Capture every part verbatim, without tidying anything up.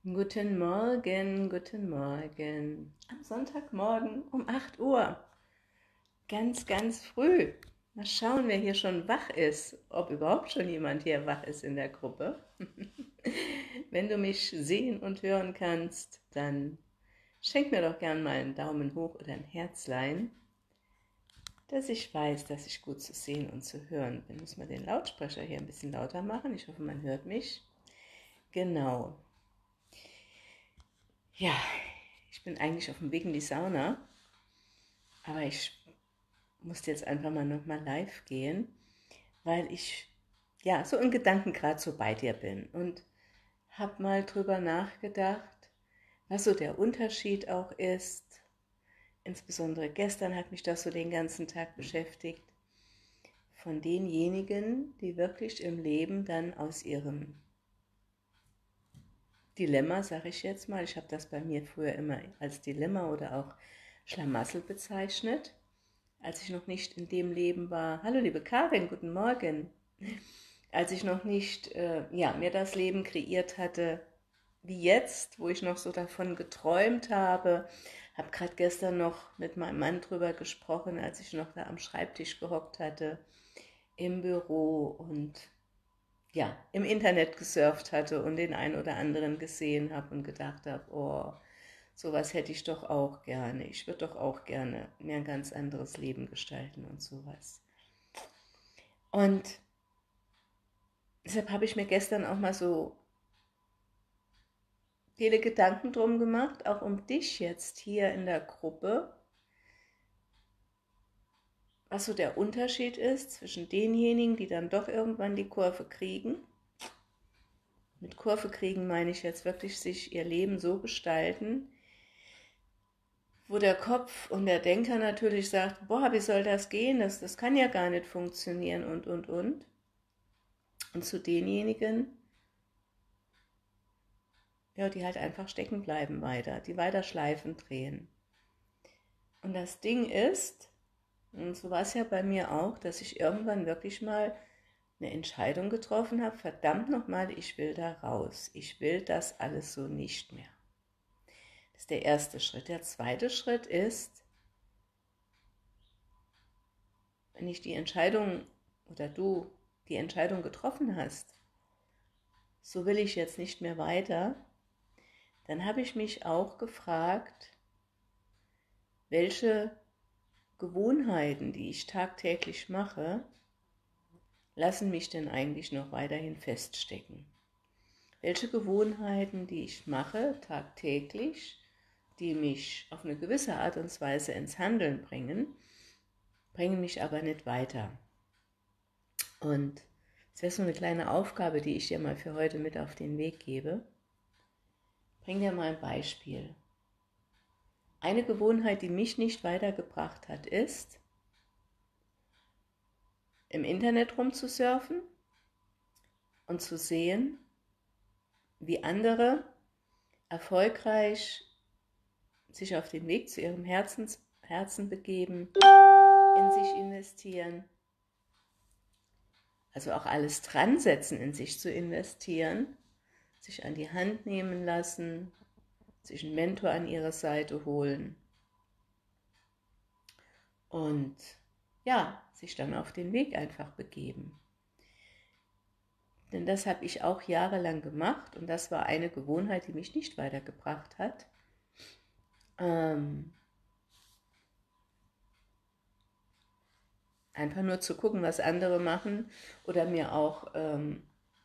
Guten Morgen, guten Morgen. Am Sonntagmorgen um acht Uhr. Ganz, ganz früh. Mal schauen, wer hier schon wach ist. Ob überhaupt schon jemand hier wach ist in der Gruppe. Wenn du mich sehen und hören kannst, dann schenk mir doch gern mal einen Daumen hoch oder ein Herzlein, dass ich weiß, dass ich gut zu sehen und zu hören bin. Muss man den Lautsprecher hier ein bisschen lauter machen. Ich hoffe, man hört mich. Genau. Ja, ich bin eigentlich auf dem Weg in die Sauna, aber ich musste jetzt einfach mal nochmal live gehen, weil ich ja so in Gedanken gerade so bei dir bin und habe mal drüber nachgedacht, was so der Unterschied auch ist. Insbesondere gestern hat mich das so den ganzen Tag beschäftigt, von denjenigen, die wirklich im Leben dann aus ihrem Dilemma, sage ich jetzt mal, ich habe das bei mir früher immer als Dilemma oder auch Schlamassel bezeichnet, als ich noch nicht in dem Leben war. Hallo liebe Karin, guten Morgen. Als ich noch nicht äh, ja, mir das Leben kreiert hatte, wie jetzt, wo ich noch so davon geträumt habe. Habe gerade gestern noch mit meinem Mann drüber gesprochen, als ich noch da am Schreibtisch gehockt hatte, im Büro und ja, im Internet gesurft hatte und den einen oder anderen gesehen habe und gedacht habe, oh, sowas hätte ich doch auch gerne. Ich würde doch auch gerne mir ein ganz anderes Leben gestalten und sowas. Und deshalb habe ich mir gestern auch mal so viele Gedanken drum gemacht, auch um dich jetzt hier in der Gruppe, was so der Unterschied ist zwischen denjenigen, die dann doch irgendwann die Kurve kriegen. Mit Kurve kriegen meine ich jetzt wirklich sich ihr Leben so gestalten, wo der Kopf und der Denker natürlich sagt, boah, wie soll das gehen, das, das kann ja gar nicht funktionieren und, und, und. Und zu denjenigen, ja, die halt einfach stecken bleiben weiter, die weiter Schleifen drehen. Und das Ding ist, und so war es ja bei mir auch, dass ich irgendwann wirklich mal eine Entscheidung getroffen habe, verdammt nochmal, ich will da raus. Ich will das alles so nicht mehr. Das ist der erste Schritt. Der zweite Schritt ist, wenn ich die Entscheidung oder du die Entscheidung getroffen hast, so will ich jetzt nicht mehr weiter, dann habe ich mich auch gefragt, welche Gewohnheiten, die ich tagtäglich mache, lassen mich denn eigentlich noch weiterhin feststecken? Welche Gewohnheiten, die ich mache tagtäglich, die mich auf eine gewisse Art und Weise ins Handeln bringen, bringen mich aber nicht weiter. Und das wäre so eine kleine Aufgabe, die ich dir mal für heute mit auf den Weg gebe. Bring dir mal ein Beispiel. Eine Gewohnheit, die mich nicht weitergebracht hat, ist, im Internet rumzusurfen und zu sehen, wie andere erfolgreich sich auf den Weg zu ihrem Herzens, Herzen begeben, in sich investieren, also auch alles dran setzen, in sich zu investieren, sich an die Hand nehmen lassen, sich einen Mentor an ihre Seite holen und ja, sich dann auf den Weg einfach begeben. Denn das habe ich auch jahrelang gemacht und das war eine Gewohnheit, die mich nicht weitergebracht hat. Ähm, einfach nur zu gucken, was andere machen oder mir auch ähm,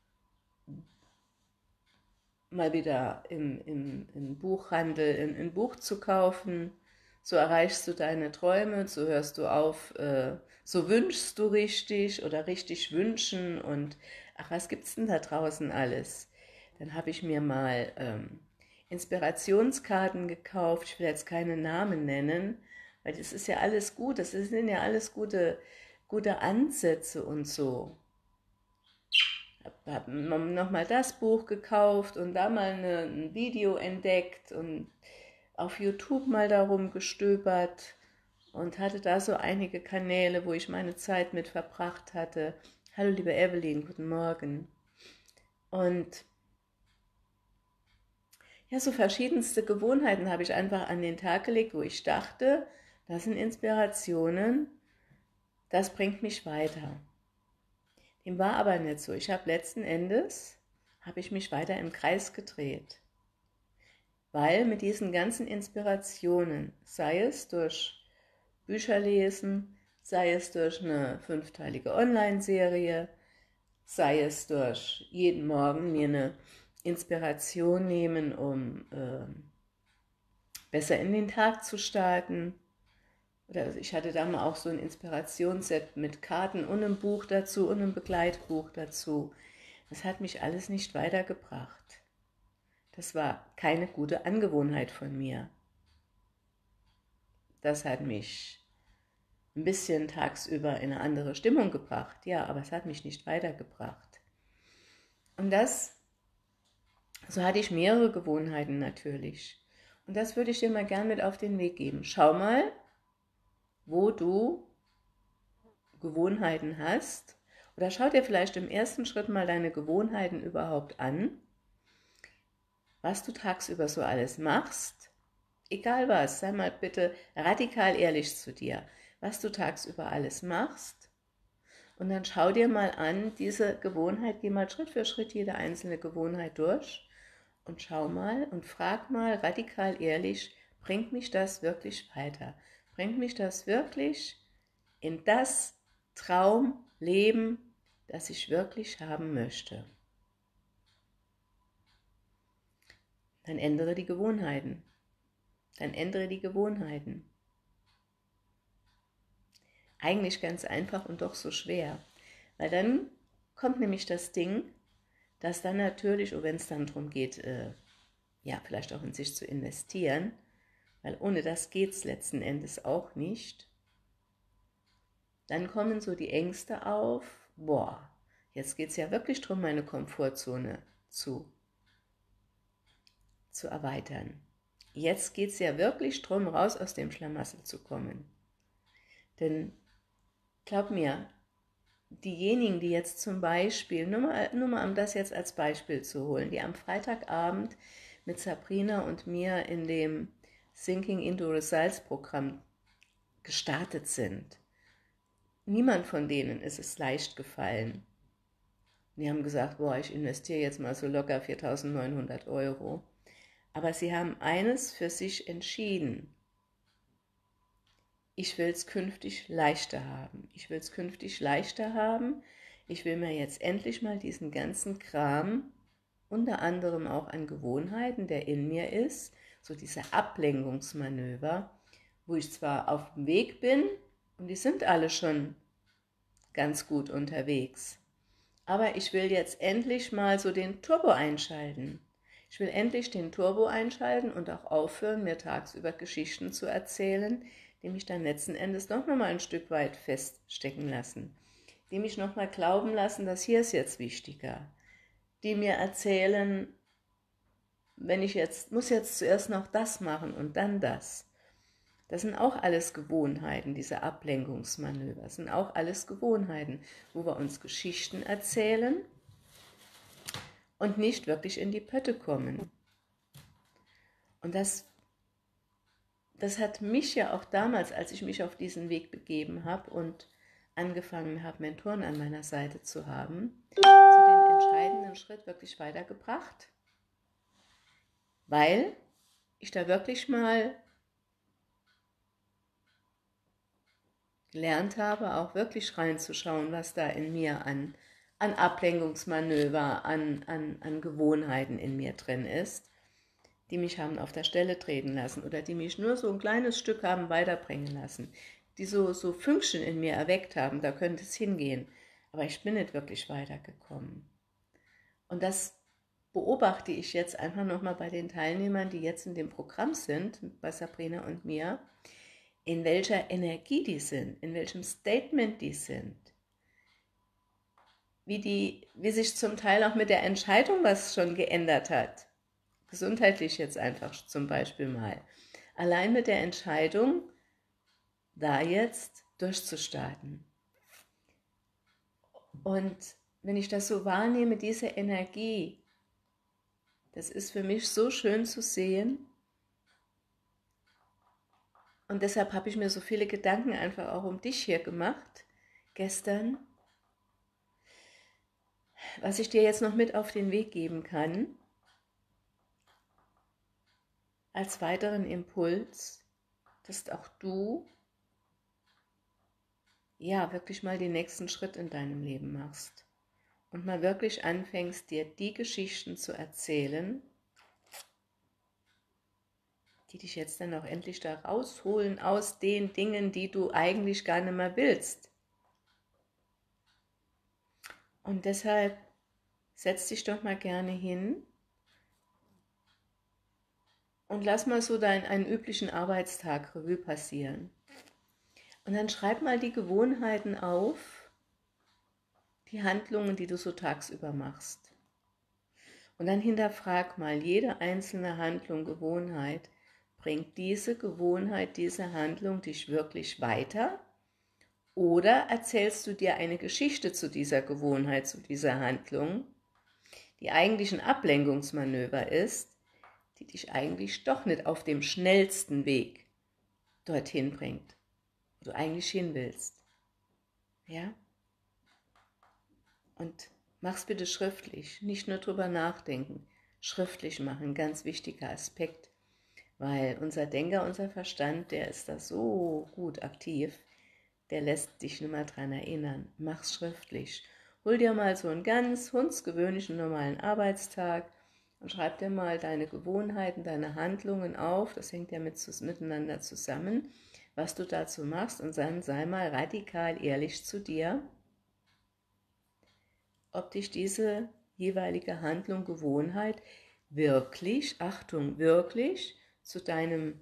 mal wieder im, im, im Buchhandel ein, ein Buch zu kaufen. So erreichst du deine Träume, so hörst du auf, äh, so wünschst du richtig oder richtig wünschen und ach, was gibt's denn da draußen alles? Dann habe ich mir mal ähm, Inspirationskarten gekauft, ich will jetzt keine Namen nennen, weil das ist ja alles gut, das sind ja alles gute, gute Ansätze und so. Habe nochmal das Buch gekauft und da mal eine, ein Video entdeckt und auf YouTube mal darum gestöbert und hatte da so einige Kanäle, wo ich meine Zeit mit verbracht hatte. Hallo liebe Evelyn, guten Morgen. Und ja, so verschiedenste Gewohnheiten habe ich einfach an den Tag gelegt, wo ich dachte, das sind Inspirationen, das bringt mich weiter. Dem war aber nicht so. Ich habe letzten Endes, habe ich mich weiter im Kreis gedreht. Weil mit diesen ganzen Inspirationen, sei es durch Bücher lesen, sei es durch eine fünfteilige Online-Serie, sei es durch jeden Morgen mir eine Inspiration nehmen, um äh, besser in den Tag zu starten. Oder ich hatte da mal auch so ein Inspirationsset mit Karten und einem Buch dazu und einem Begleitbuch dazu. Das hat mich alles nicht weitergebracht. Das war keine gute Angewohnheit von mir. Das hat mich ein bisschen tagsüber in eine andere Stimmung gebracht, ja, aber es hat mich nicht weitergebracht. Und das, so hatte ich mehrere Gewohnheiten natürlich. Und das würde ich dir mal gern mit auf den Weg geben. Schau mal, wo du Gewohnheiten hast. Oder schau dir vielleicht im ersten Schritt mal deine Gewohnheiten überhaupt an, was du tagsüber so alles machst. Egal was, sei mal bitte radikal ehrlich zu dir, was du tagsüber alles machst. Und dann schau dir mal an, diese Gewohnheit, geh mal Schritt für Schritt jede einzelne Gewohnheit durch und schau mal und frag mal radikal ehrlich, bringt mich das wirklich weiter? Bringt mich das wirklich in das Traumleben, das ich wirklich haben möchte? Dann ändere die Gewohnheiten. Dann ändere die Gewohnheiten. Eigentlich ganz einfach und doch so schwer. Weil dann kommt nämlich das Ding, dass dann natürlich, und wenn es dann darum geht, äh, ja, vielleicht auch in sich zu investieren, weil ohne das geht es letzten Endes auch nicht, dann kommen so die Ängste auf, boah, jetzt geht es ja wirklich darum, meine Komfortzone zu, zu erweitern. Jetzt geht es ja wirklich darum, raus aus dem Schlamassel zu kommen. Denn glaub mir, diejenigen, die jetzt zum Beispiel, nur mal, nur mal um das jetzt als Beispiel zu holen, die am Freitagabend mit Sabrina und mir in dem Sinking into Results Programm gestartet sind, niemand von denen ist es leicht gefallen. Die haben gesagt, boah, ich investiere jetzt mal so locker viertausendneunhundert Euro. Aber sie haben eines für sich entschieden. Ich will es künftig leichter haben. Ich will es künftig leichter haben. Ich will mir jetzt endlich mal diesen ganzen Kram, unter anderem auch an Gewohnheiten, der in mir ist, so diese Ablenkungsmanöver, wo ich zwar auf dem Weg bin, und die sind alle schon ganz gut unterwegs, aber ich will jetzt endlich mal so den Turbo einschalten. Ich will endlich den Turbo einschalten und auch aufhören, mir tagsüber Geschichten zu erzählen, die mich dann letzten Endes doch nochmal ein Stück weit feststecken lassen, die mich nochmal glauben lassen, dass hier ist jetzt wichtiger, die mir erzählen, wenn ich jetzt, muss jetzt zuerst noch das machen und dann das. Das sind auch alles Gewohnheiten, diese Ablenkungsmanöver, das sind auch alles Gewohnheiten, wo wir uns Geschichten erzählen und nicht wirklich in die Pötte kommen. Und das, das hat mich ja auch damals, als ich mich auf diesen Weg begeben habe und angefangen habe, Mentoren an meiner Seite zu haben, zu den entscheidenden Schritt wirklich weitergebracht, weil ich da wirklich mal gelernt habe, auch wirklich reinzuschauen, was da in mir an, an Ablenkungsmanöver, an, an, an Gewohnheiten in mir drin ist, die mich haben auf der Stelle treten lassen oder die mich nur so ein kleines Stück haben weiterbringen lassen, die so, so Fünkchen in mir erweckt haben, da könnte es hingehen, aber ich bin nicht wirklich weitergekommen. Und das beobachte ich jetzt einfach nochmal bei den Teilnehmern, die jetzt in dem Programm sind, bei Sabrina und mir, in welcher Energie die sind, in welchem Statement die sind, wie, die, wie sich zum Teil auch mit der Entscheidung was schon geändert hat, gesundheitlich jetzt einfach zum Beispiel mal, allein mit der Entscheidung, da jetzt durchzustarten. Und wenn ich das so wahrnehme, diese Energie, Das ist für mich so schön zu sehen. Und deshalb habe ich mir so viele Gedanken einfach auch um dich hier gemacht, gestern. Was ich dir jetzt noch mit auf den Weg geben kann, als weiteren Impuls, dass auch du ja wirklich mal den nächsten Schritt in deinem Leben machst und mal wirklich anfängst, dir die Geschichten zu erzählen, die dich jetzt dann auch endlich da rausholen aus den Dingen, die du eigentlich gar nicht mehr willst. Und deshalb setz dich doch mal gerne hin und lass mal so deinen einen üblichen Arbeitstag Revue passieren. Und dann schreib mal die Gewohnheiten auf, die Handlungen, die du so tagsüber machst. Und dann hinterfrag mal, jede einzelne Handlung, Gewohnheit, bringt diese Gewohnheit, diese Handlung dich wirklich weiter? Oder erzählst du dir eine Geschichte zu dieser Gewohnheit, zu dieser Handlung, die eigentlich ein Ablenkungsmanöver ist, die dich eigentlich doch nicht auf dem schnellsten Weg dorthin bringt, wo du eigentlich hin willst. Ja? Und mach's bitte schriftlich, nicht nur drüber nachdenken, schriftlich machen, ganz wichtiger Aspekt. Weil unser Denker, unser Verstand, der ist da so gut aktiv, der lässt dich nicht mehr dran erinnern. Mach's schriftlich. Hol dir mal so einen ganz hundsgewöhnlichen normalen Arbeitstag und schreib dir mal deine Gewohnheiten, deine Handlungen auf. Das hängt ja mit, miteinander zusammen, was du dazu machst. Und dann sei mal radikal ehrlich zu dir, ob dich diese jeweilige Handlung, Gewohnheit wirklich, Achtung, wirklich zu deinem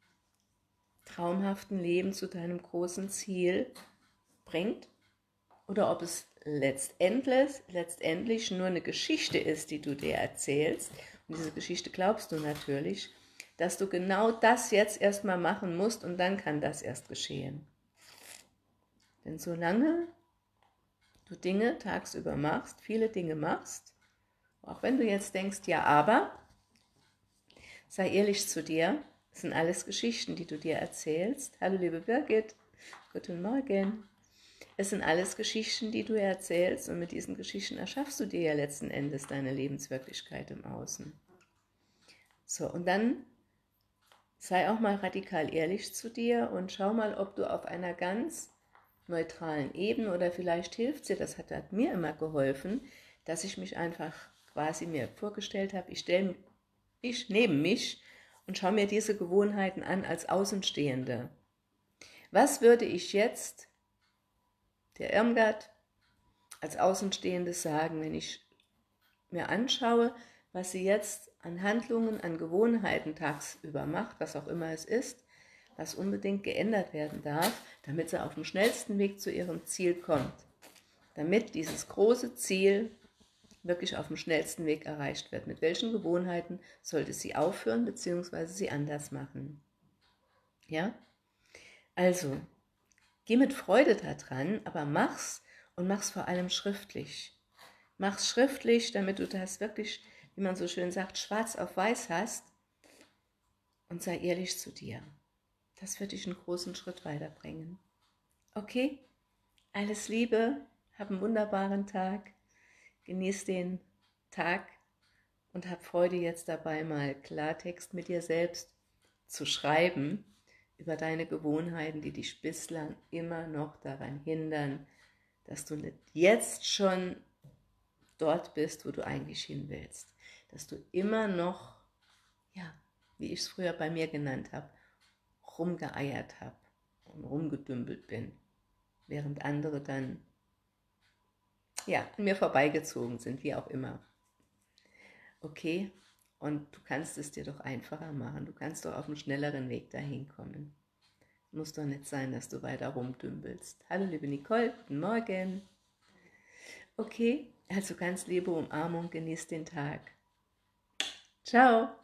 traumhaften Leben, zu deinem großen Ziel bringt oder ob es letztendlich, letztendlich nur eine Geschichte ist, die du dir erzählst. Und diese Geschichte glaubst du natürlich, dass du genau das jetzt erstmal machen musst und dann kann das erst geschehen. Denn solange du Dinge tagsüber machst, viele Dinge machst, auch wenn du jetzt denkst, ja aber, sei ehrlich zu dir, das sind alles Geschichten, die du dir erzählst. Hallo liebe Birgit, guten Morgen. Es sind alles Geschichten, die du erzählst und mit diesen Geschichten erschaffst du dir ja letzten Endes deine Lebenswirklichkeit im Außen. So, und dann sei auch mal radikal ehrlich zu dir und schau mal, ob du auf einer ganz neutralen Ebene oder vielleicht hilft dir, das hat, hat mir immer geholfen, dass ich mich einfach quasi mir vorgestellt habe, ich stelle mich neben mich und schaue mir diese Gewohnheiten an als Außenstehende. Was würde ich jetzt, der Irmgard, als Außenstehendes sagen, wenn ich mir anschaue, was sie jetzt an Handlungen, an Gewohnheiten tagsüber macht, was auch immer es ist, was unbedingt geändert werden darf, damit sie auf dem schnellsten Weg zu ihrem Ziel kommt. Damit dieses große Ziel wirklich auf dem schnellsten Weg erreicht wird. Mit welchen Gewohnheiten sollte sie aufhören bzw. sie anders machen? Ja? Also, geh mit Freude da dran, aber mach's und mach's vor allem schriftlich. Mach's schriftlich, damit du das wirklich, wie man so schön sagt, schwarz auf weiß hast und sei ehrlich zu dir. Das wird dich einen großen Schritt weiterbringen. Okay? Alles Liebe, hab einen wunderbaren Tag, genieß den Tag und hab Freude jetzt dabei, mal Klartext mit dir selbst zu schreiben über deine Gewohnheiten, die dich bislang immer noch daran hindern, dass du nicht jetzt schon dort bist, wo du eigentlich hin willst. Dass du immer noch, ja, wie ich es früher bei mir genannt habe, rumgeeiert habe und rumgedümpelt bin, während andere dann, ja, an mir vorbeigezogen sind, wie auch immer. Okay? Und du kannst es dir doch einfacher machen. Du kannst doch auf einem schnelleren Weg dahin kommen. Muss doch nicht sein, dass du weiter rumdümpelst. Hallo liebe Nicole, guten Morgen. Okay, also ganz liebe Umarmung, genieß den Tag. Ciao.